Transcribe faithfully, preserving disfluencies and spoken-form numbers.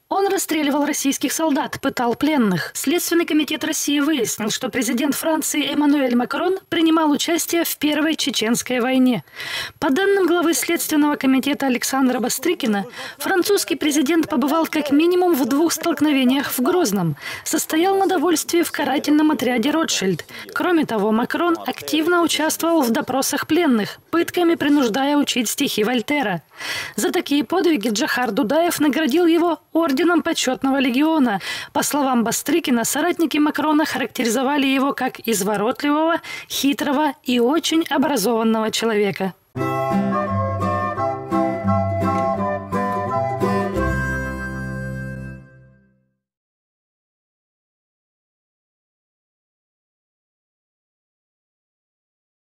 Он расстреливал российских солдат, пытал пленных. Следственный комитет России выяснил, что президент Франции Эммануэль Макрон принимал участие в Первой Чеченской войне. По данным главы Следственного комитета Александра Бастрыкина, французский президент побывал как минимум в двух столкновениях в Грозном. Состоял на довольствии в карательном отряде «Ротшильд». Кроме того, Макрон активно участвовал в допросах пленных, пытками принуждая учить стихи Вольтера. За такие подвиги Джохар Дудаев наградил его орденом почетного легиона. По словам Бастрыкина, соратники Макрона характеризовали его как изворотливого, хитрого и очень образованного человека.